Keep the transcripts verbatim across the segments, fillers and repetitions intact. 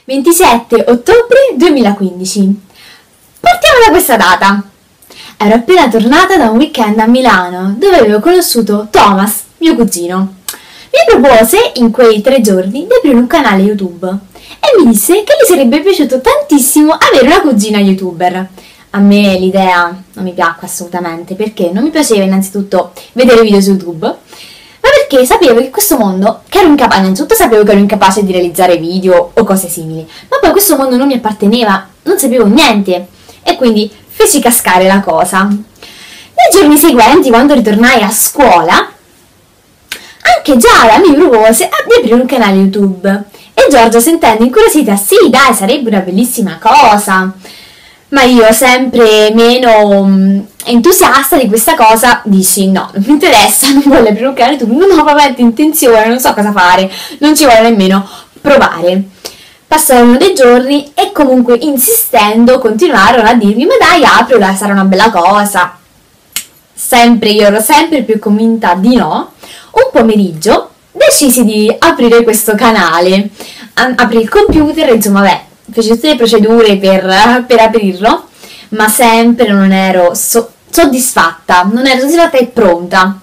ventisette ottobre duemilaquindici. Partiamo da questa data. Ero appena tornata da un weekend a Milano, dove avevo conosciuto Thomas, mio cugino. Mi propose in quei tre giorni di aprire un canale YouTube e mi disse che gli sarebbe piaciuto tantissimo avere una cugina YouTuber. A me l'idea non mi piacque assolutamente, perché non mi piaceva innanzitutto vedere video su YouTube, ma perché sapevo che questo mondo, che ero incapace, innanzitutto sapevo che ero incapace di realizzare video o cose simili, ma poi questo mondo non mi apparteneva, non sapevo niente, e quindi feci cascare la cosa. Nei giorni seguenti, quando ritornai a scuola, anche Giada mi propose di aprire un canale YouTube, e Giorgia, sentendo incuriosita, sì dai, sarebbe una bellissima cosa. Ma io, sempre meno um, entusiasta di questa cosa, dissi no, non mi interessa, non voglio aprire un canale YouTube, non ho veramente intenzione, non so cosa fare, non ci voglio nemmeno provare. Passarono dei giorni e comunque insistendo continuarono a dirmi ma dai aprila, sarà una bella cosa. Sempre, io ero sempre più convinta di no. Un pomeriggio decisi di aprire questo canale, aprì il computer, insomma vabbè, feci tutte le procedure per, per aprirlo, ma sempre non ero so soddisfatta, non ero soddisfatta e pronta.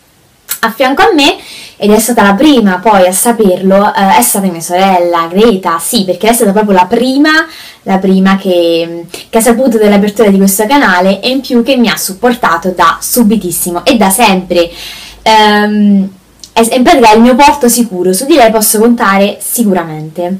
A fianco a me, ed è stata la prima poi a saperlo, eh, è stata mia sorella Greta, sì, perché è stata proprio la prima, la prima che, che ha saputo dell'apertura di questo canale, e in più che mi ha supportato da subitissimo e da sempre. Um, è, in pratica è il mio porto sicuro, su di lei posso contare sicuramente.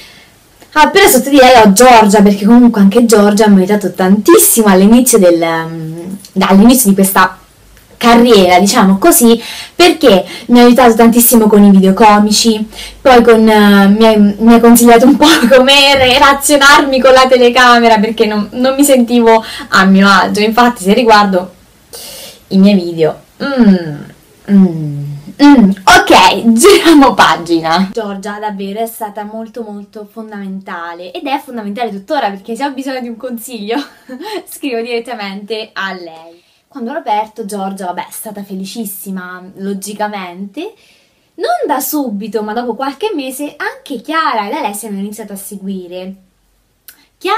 Ah, però sotto di lei ho Giorgia, perché comunque anche Giorgia mi ha aiutato tantissimo all'inizio del um, all'inizio di questa carriera, diciamo così, perché mi ha aiutato tantissimo con i video comici, poi con, uh, mi, ha, mi ha consigliato un po' come relazionarmi con la telecamera, perché non, non mi sentivo a mio agio. Infatti se riguardo i miei video, mm, mm, Mm, ok, giriamo pagina. Giorgia davvero è stata molto molto fondamentale, ed è fondamentale tuttora, perché se ho bisogno di un consiglio scrivo direttamente a lei. Quando l'ho aperto, Giorgia vabbè è stata felicissima, logicamente. Non da subito, ma dopo qualche mese anche Chiara ed Alessia hanno iniziato a seguire. Chiara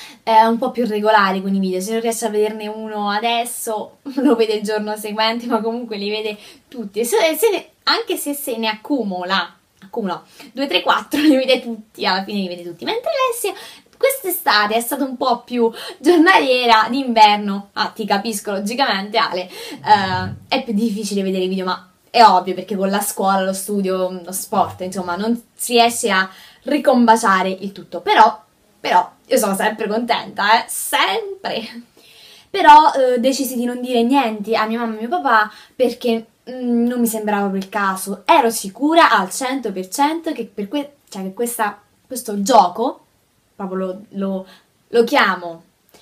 è un po' più regolare con i video, se non riesce a vederne uno adesso lo vede il giorno seguente, ma comunque li vede tutti, se, se ne, anche se se ne accumula, accumula due, tre, quattro, li vede tutti, alla fine li vede tutti, mentre Alessia quest'estate è stata un po' più giornaliera, d'inverno, ah ti capisco logicamente Ale, eh, è più difficile vedere i video, ma è ovvio perché con la scuola, lo studio, lo sport, insomma non si riesce a ricombaciare il tutto, però Però io sono sempre contenta, eh, sempre! Però eh, decisi di non dire niente a mia mamma e mio papà, perché mm, non mi sembrava proprio il caso. Ero sicura al cento per cento che, per que cioè, che questa, questo gioco, proprio lo, lo, lo chiamo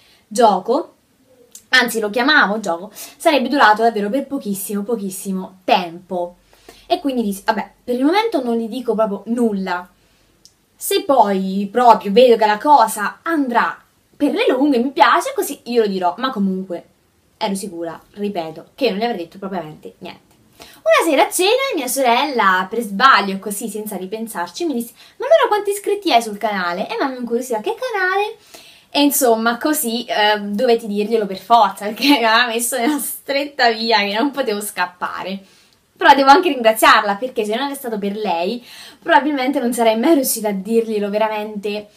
gioco, anzi lo chiamavo gioco, sarebbe durato davvero per pochissimo, pochissimo tempo. E quindi dissi, vabbè, per il momento non gli dico proprio nulla. Se poi proprio vedo che la cosa andrà per le lunghe, mi piace, così io lo dirò, ma comunque ero sicura, ripeto, che non gli avrei detto propriamente niente. Una sera a cena mia sorella, per sbaglio, così senza ripensarci, mi disse ma allora quanti iscritti hai sul canale? E mamma mi incuriosiva, che canale? E insomma così eh, dovetti dirglielo per forza, perché mi aveva messo nella stretta via che non potevo scappare. Però devo anche ringraziarla, perché se non è stato per lei probabilmente non sarei mai riuscita a dirglielo veramente,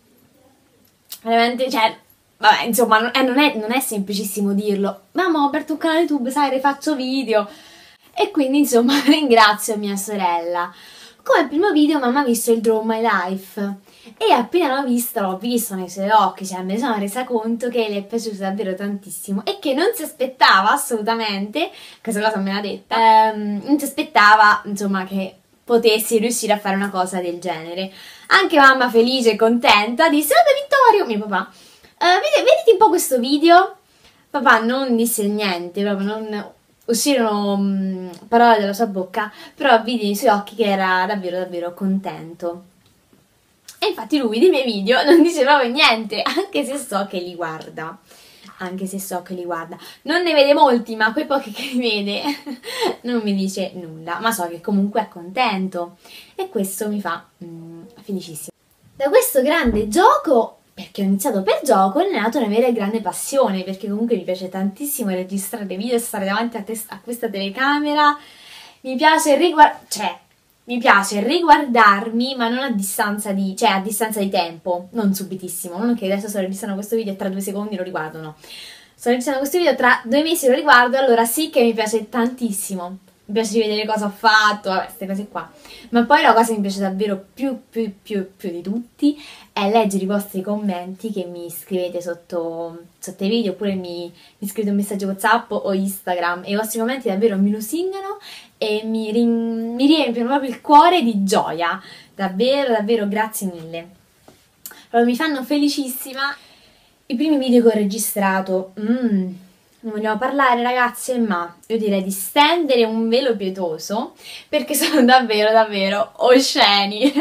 veramente, cioè, vabbè, insomma, non è, non è, non è semplicissimo dirlo. Mamma, ho aperto un canale YouTube, sai, rifaccio video. E quindi, insomma, ringrazio mia sorella. Come primo video mamma ha visto il Draw My Life, e appena l'ho visto, l'ho visto nei suoi occhi, cioè mi sono resa conto che le è piaciuto davvero tantissimo e che non si aspettava assolutamente, questa cosa me l'ha detta, ehm, non si aspettava, insomma, che potessi riuscire a fare una cosa del genere. Anche mamma, felice e contenta, disse vabbè Vittorio, mio papà, eh, vedi, vediti un po' questo video. Papà non disse niente, proprio non uscirono um, parole dalla sua bocca, però vidi nei suoi occhi che era davvero davvero contento. E infatti lui dei miei video non dice proprio niente, anche se so che li guarda. Anche se so che li guarda. Non ne vede molti, ma quei pochi che li vede non mi dice nulla. Ma so che comunque è contento. E questo mi fa mm, felicissimo. Da questo grande gioco, perché ho iniziato per gioco, è nata una vera e grande passione, perché comunque mi piace tantissimo registrare video e stare davanti a, te- a questa telecamera. Mi piace riguardare, cioè, mi piace riguardarmi, ma non a distanza di, cioè a distanza di tempo, non subitissimo, non che adesso sto registrando questo video e tra due secondi lo riguardo, no. Sto registrando questo video, tra due mesi lo riguardo, allora sì che mi piace tantissimo. Mi piace rivedere cosa ho fatto, vabbè, queste cose qua. Ma poi la cosa che mi piace davvero più, più, più, più di tutti è leggere i vostri commenti che mi scrivete sotto, sotto i video, oppure mi, mi scrivete un messaggio WhatsApp o Instagram, e i vostri commenti davvero mi lusingano e mi, rin- mi riempiono proprio il cuore di gioia. Davvero, davvero, grazie mille. Proprio mi fanno felicissima. I primi video che ho registrato, mm, non vogliamo parlare ragazze, ma io direi di stendere un velo pietoso perché sono davvero davvero osceni.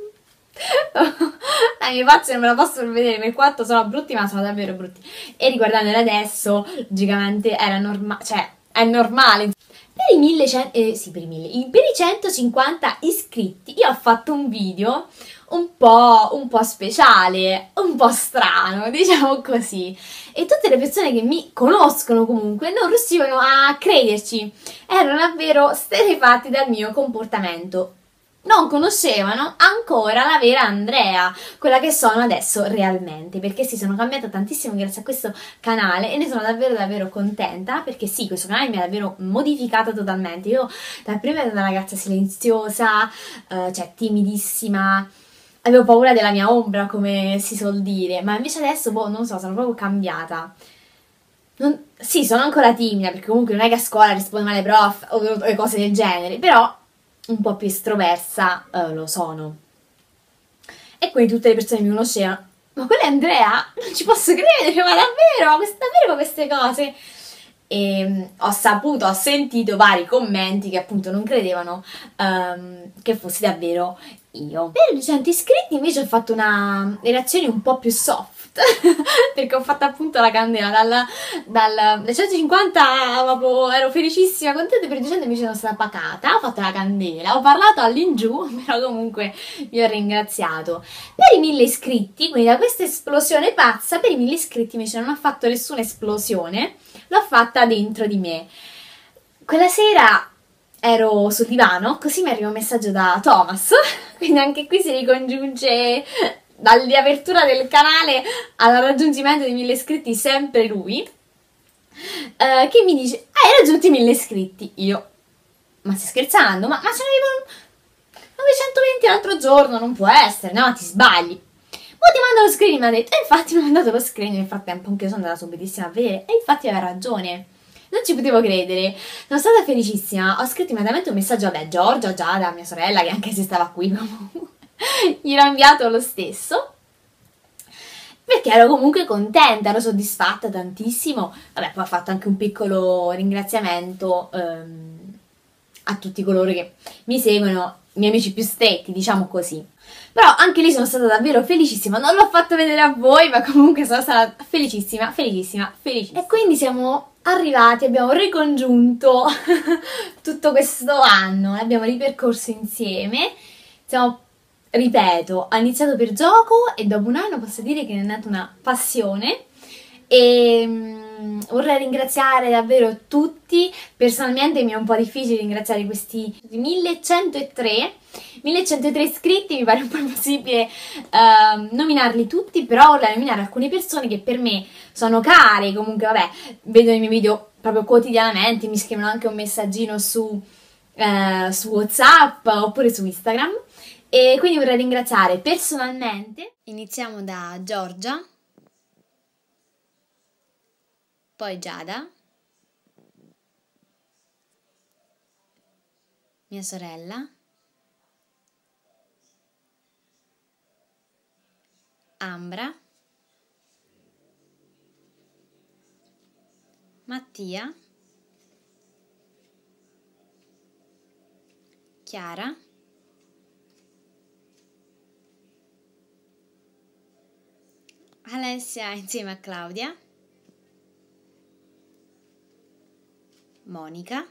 La mia faccia non me la posso vedere per quanto sono brutti, ma sono davvero brutti. E riguardandoli adesso, logicamente era normale, cioè è normale. Per i millecento, eh, sì, per i mille, per i centocinquanta iscritti io ho fatto un video un po', un po' speciale, un po' strano, diciamo così. E tutte le persone che mi conoscono comunque non riuscivano a crederci, erano davvero sterefatti dal mio comportamento. Non conoscevano ancora la vera Andrea, quella che sono adesso realmente, perché sì, sono cambiata tantissimo grazie a questo canale e ne sono davvero davvero contenta, perché sì, questo canale mi ha davvero modificata totalmente. Io da prima ero una ragazza silenziosa, eh, cioè timidissima, avevo paura della mia ombra, come si suol dire, ma invece adesso, boh, non so, sono proprio cambiata. Non- sì, sono ancora timida, perché comunque non è che a scuola rispondo male ai prof o, o cose del genere, però un po' più estroversa eh, lo sono. E quindi tutte le persone mi conoscevano. Ma quella è Andrea? Non ci posso credere, ma davvero? Ma queste, davvero queste cose? E mm, ho saputo, ho sentito vari commenti che appunto non credevano ehm, che fossi davvero io. Per i duecento iscritti invece ho fatto una reazione un po' più soft. Perché ho fatto appunto la candela dal, dal, dai centocinquanta, proprio, ero felicissima, contenta, per i duecento invece sono stata pacata, ho fatto la candela, ho parlato all'ingiù, però comunque vi ho ringraziato. Per i mille iscritti, quindi da questa esplosione pazza, per i mille iscritti invece non ho fatto nessuna esplosione, l'ho fatta dentro di me. Quella sera ero sul divano, così mi arriva un messaggio da Thomas, quindi anche qui si ricongiunge dall'apertura del canale al raggiungimento di mille iscritti sempre lui, eh, che mi dice: hai raggiunto i mille iscritti. Io: ma stai scherzando? Ma, ma ce n'avevo novecentoventi l'altro giorno, non può essere, no, ti sbagli. Ma ti mando lo screen, mi ha detto. E infatti mi ha mandato lo screen, nel frattempo anche io sono andata subitissima a vedere, e infatti aveva ragione. Non ci potevo credere, sono stata felicissima. Ho scritto immediatamente un messaggio, vabbè, Giorgia, Giada, mia sorella, che anche se stava qui comunque gli ho inviato lo stesso, perché ero comunque contenta, ero soddisfatta tantissimo. Vabbè, poi ho fatto anche un piccolo ringraziamento ehm, a tutti coloro che mi seguono, i miei amici più stretti, diciamo così. Però anche lì sono stata davvero felicissima, non l'ho fatto vedere a voi, ma comunque sono stata felicissima, felicissima, felicissima. E quindi siamo arrivati, abbiamo ricongiunto tutto questo anno, l'abbiamo ripercorso insieme, siamo, ripeto, ho iniziato per gioco e dopo un anno posso dire che è nata una passione. E mm, vorrei ringraziare davvero tutti. Personalmente mi è un po' difficile ringraziare questi millecentotre millecentotre iscritti, mi pare un po' impossibile uh, nominarli tutti, però vorrei nominare alcune persone che per me sono care, comunque vabbè, vedono i miei video proprio quotidianamente, mi scrivono anche un messaggino su, uh, su WhatsApp oppure su Instagram, e quindi vorrei ringraziare personalmente. Iniziamo da Giorgia, poi Giada, mia sorella, Ambra, Mattia, Chiara, Alessia insieme a Claudia, Monica,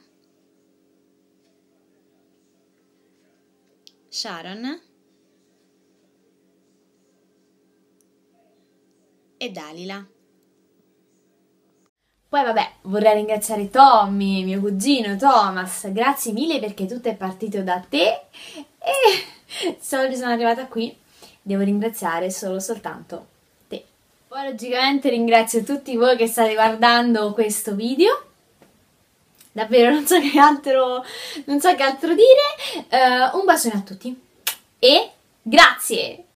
Sharon, e Dalila. Poi vabbè, vorrei ringraziare Tommy, mio cugino Thomas, grazie mille perché tutto è partito da te e se oggi sono arrivata qui devo ringraziare solo soltanto te. Poi logicamente ringrazio tutti voi che state guardando questo video. Davvero non so che altro, non so che altro dire. Uh, un bacione a tutti e grazie!